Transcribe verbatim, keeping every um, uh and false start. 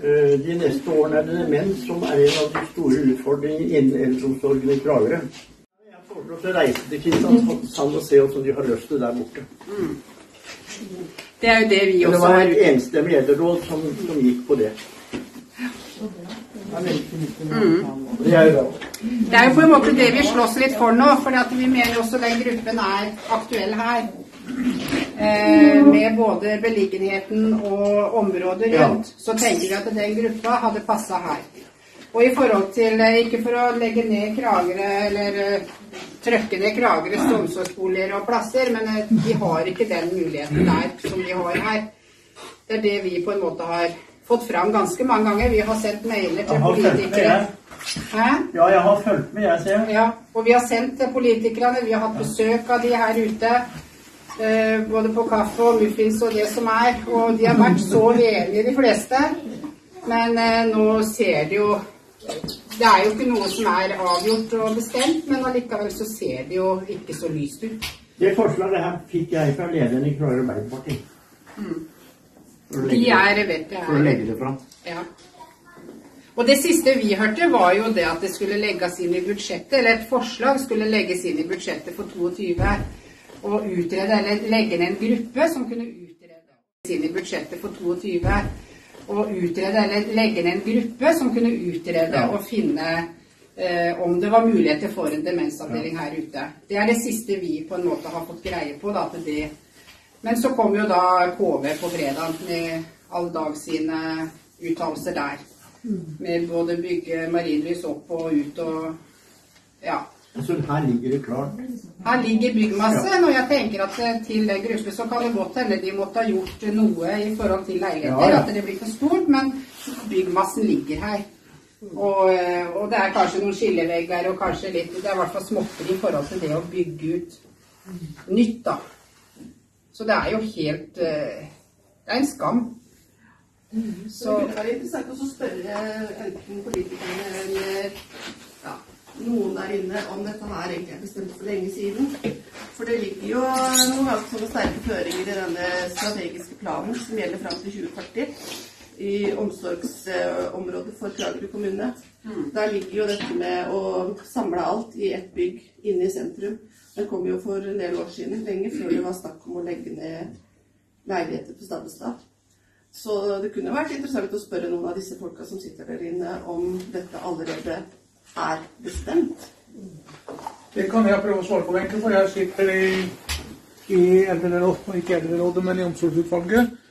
De neste årene er det demens som er en av de store utfordringene innen eldreomsorgen i Kragerø. Jeg foreslår å reise til Kristiansand og se hvordan de har løst det der borte. Mm. Det er jo det vi også har. Det var et enstemmig eldreråd som, som gikk på det. Mm. Det er jo Det er jo på en måte det vi slåss litt for nå, for vi mener også den gruppen er aktuell her. Eh, med både beliggenheten og området rundt, ja. Så tenker vi at den gruppa hadde passet her. Og i forhold til, ikke for å legge ned Kragerø, eller trøkke ned Kragerøs omsorgsboliger og plasser, men de har ikke den muligheten der som de har her. Det er det vi på en måte har fått fram ganske mange ganger. Vi har sendt mailer til politikere. Hæ? Ja, jeg har fulgt med, jeg ser. Ja, og vi har sendt til politikerne, vi har hatt besøk av de her ute. Uh, både på kaffe og muffins og det som er, og de har vært så enige de fleste, men uh, nå ser de jo, det er jo ikke noe som er avgjort og bestemt, men allikevel så ser de jo ikke så lyst ut. Det forslaget her fikk jeg fra lederen i Kragerø Arbeiderparti. Mm. De er, vet jeg, for å legge det fram. Ja. Og det siste vi hørte var jo det at det skulle legges inn i budsjettet, eller et forslag skulle legges inn i budsjettet for toogtyve, og utrede, eller legge ned en gruppe som kunne utrede inn i budsjettet for toogtyve, og utrede, eller legge ned en gruppe som kunne utrede og finne eh, om det var muligheter for en demensavdeling her ute. Det er det siste vi på en måte har fått greie på, da, til det. Men så kom jo da K V på fredag med all dag sine uttalelser der, med både bygge marinlys opp og ut og, ja. Så her ligger det klart? Her ligger byggmasse, og jeg tenker at til den gruppen så kan det godt hende de måtte ha gjort noe i forhold til leiligheter, ja, ja. At det blir for stort, men byggmassen ligger her. Og, og det er kanskje noen skillevegger, og kanskje litt, det er i hvert fall småtter i forhold til det å bygge ut nytt da. Så det er jo helt, det er en skam. Så det er interessant å spørre enten politikerne eller, ja, noen der inne om dette her egentlig er bestemt for lenge siden. For det ligger jo noen ganske sterke føringer i denne strategiske planen som gjelder frem til tjue førti i omsorgsområdet for Kragerø kommune. Der ligger jo dette med å samle alt i ett bygg inne i sentrum. Den kom jo for en del år siden, lenge før det var snakk om å legge ned leiligheter på Stabbestad. Så det kunne vært interessant å spørre noen av disse folka som sitter der inne om dette allerede er bestemt. Det kan jeg prøve å svare på, egentlig, for jeg sitter i, i eldrerådet, ikke eldrerådet, men i omsorgsutvalget.